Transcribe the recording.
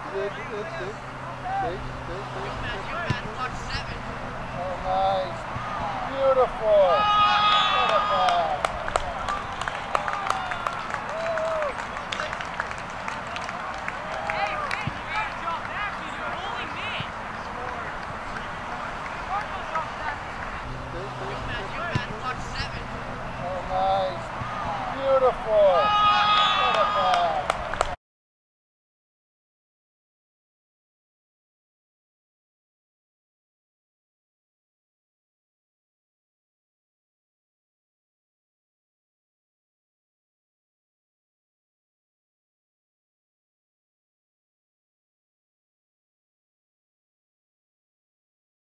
Good, good, good. Good, good, good. Oh, nice. Beautiful. What a pass. Good, good, good. Oh, nice. Beautiful.